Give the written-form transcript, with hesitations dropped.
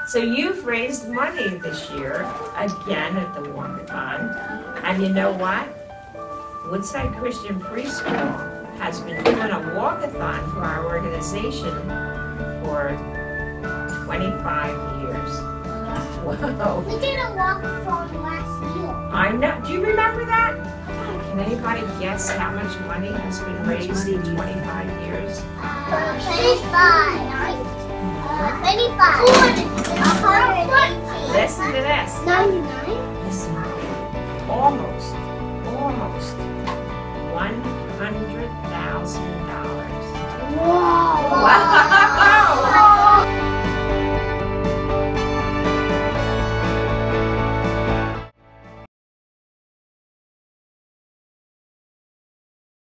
So you've raised money this year, again at the walkathon. And you know what? Woodside Christian Preschool has been doing a walkathon for our organization for 25 years. Whoa. We did a walkathon last year. I know. Do you remember that? Can anybody guess how much money has been raised in 25 years? 25. 25. Listen to this. 99? Listen. Almost $100,000